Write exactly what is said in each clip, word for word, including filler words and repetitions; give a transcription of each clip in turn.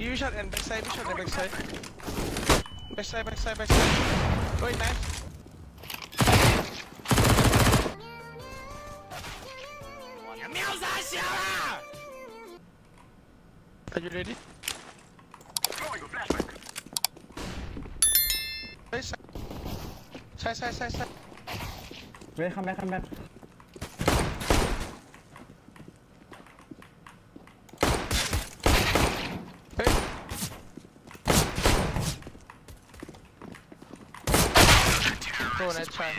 You shot and backside, you shot and backside. Backside, backside, backside. Wait, nice. Are you ready? Side, side, side, side, side. Wait, come back, come back. Hey. Go next try.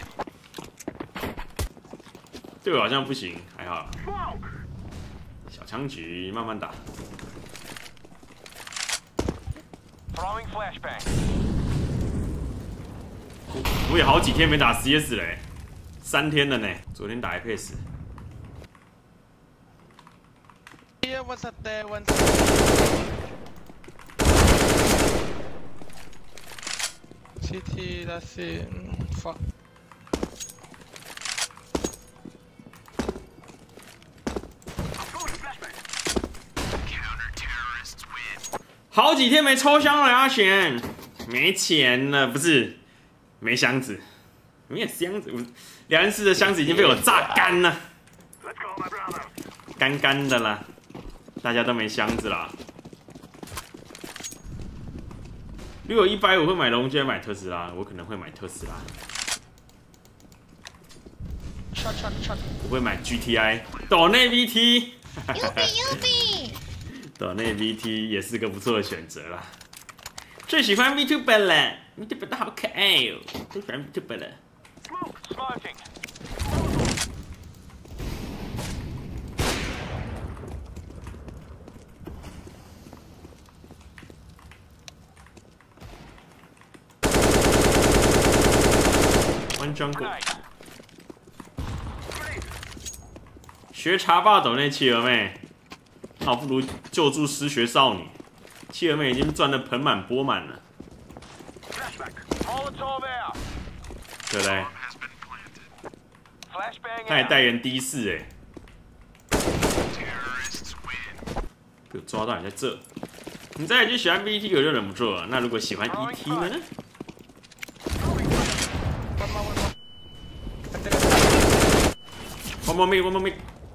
对我好像不行，还好。小枪局慢慢打。我也好几天没打 C S 嘞，三天了呢。昨天打 Apex。 Here, one's up there, one's. C T, that's it. Fuck. 好几天没抽箱了，阿璇，没钱了，不是，没箱子，没有箱子，两人室的箱子已经被我榨干了，干干的啦，大家都没箱子啦。如果一百五会买龙卷买特斯拉，我可能会买特斯拉。 Shot, shot, shot. 我会买 G T I， 岛内 V T。 U B U B。 岛内 V T 也是个不错的选择啦。最喜欢 VTuber 了 ，VTuber 都好可爱哦，最喜欢 VTuber 了。One jungle。学茶霸岛内企鹅妹。 倒不如救助失学少女，企鹅妹已经赚得盆满钵满了，对不对？他也代言的士哎，被我抓到你在这，你再已经喜欢 V T 我就忍不住了，那如果喜欢 E T 呢 ？One more mid, one more mid.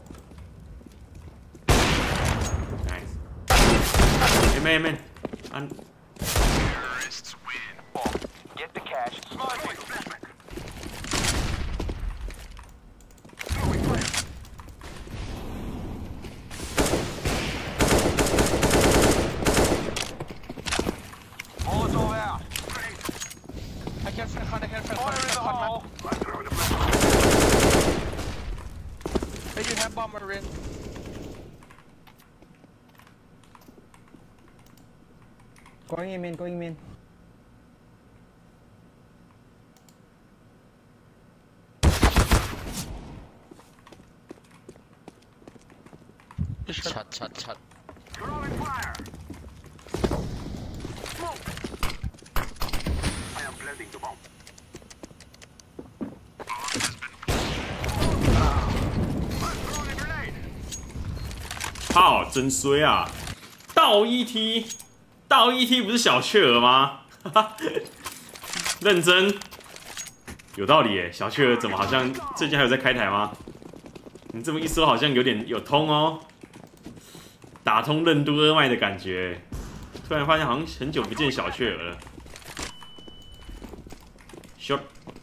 Man, man. And... Terrorists win. Get the cash. Molotov out. I can't front, I can't front. Fire in the hole. Hey, you have bomber in. Going in, man, going in. Shot, shot, shot. Throwing fire. Smoke. I am planting the bomb. 靠，真衰啊！倒 E T。 倒 E T 不是小雀鹅吗？认真，有道理耶。小雀鹅怎么好像最近还有在开台吗？你这么一说，好像有点有通哦，打通任督二脉的感觉。突然发现好像很久不见小雀鹅了。Shot。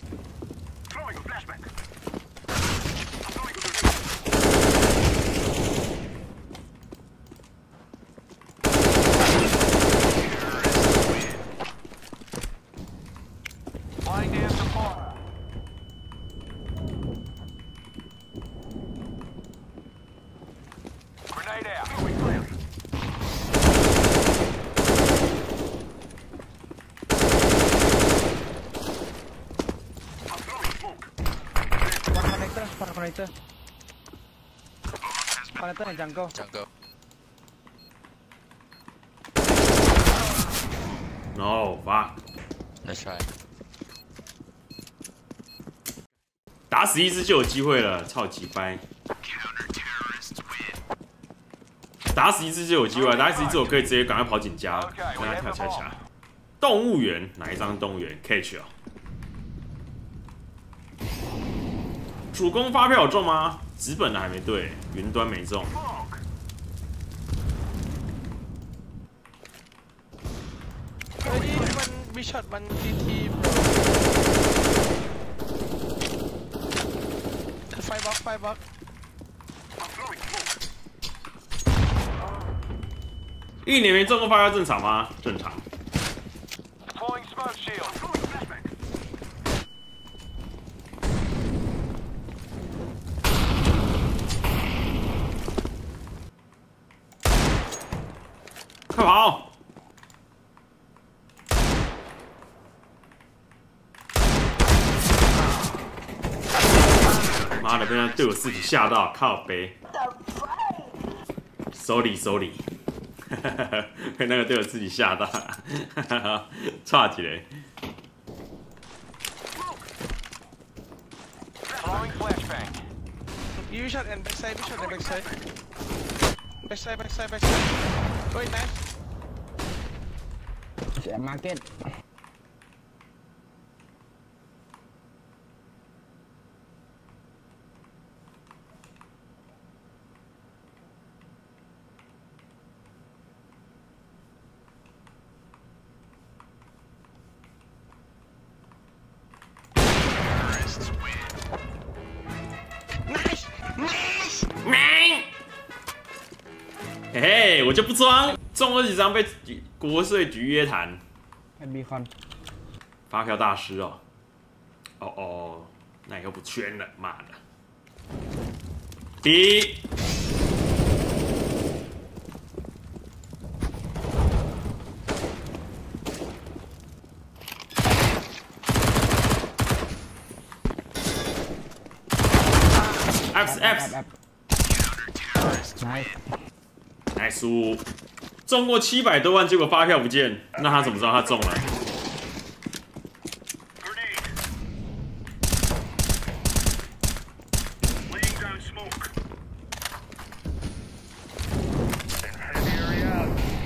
Connector. Connector in jungle. Jungle. No, fuck. Let's try. 打死一只就有机会了，操鸡掰！ 打死一只就有机会，打死一只我可以直接赶快跑紧家，跟他跳恰恰。动物园哪一张动物园 ？Catch 哦。主攻发票有中吗？纸本的还没对，云端没中。 เฮ้ยมันวิช็อตมันทีทีไฟบล็อกไฟบล็อก一年没中过发票正常吗？正常。 Deploying smoke shield. 快跑！妈的，被那队友自己吓到，靠背。Sorry Sorry， 被那个队友自己吓到，差几嘞。 Throwing flashbang. ยูวิช็อตแอนด์แบ็กไซด์วิช็อตแอนด์แบ็กไซด์แบ็กไซด์แบ็กไซด์แบ็กไซด์เฮ้ย nice market. nice nice 嘿嘿，我就不装，中了几张被国税局约谈。 Beacon 发票大师哦，哦哦，那以后不圈了，妈的！第一， X X nice 来输，中过七百多万，结果发票不见，那他怎么知道他中了？ Grenade. Laying down smoke. Incendiary out.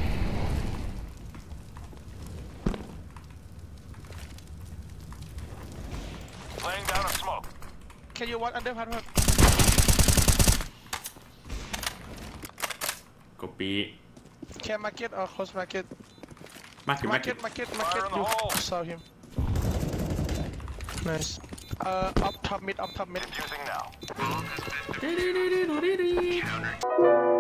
Laying down a smoke. can you watch under พัดพัด Copy can market or close market market market market market market Fire in the you hole. saw him nice uh up top mid up top mid Using now. Counter.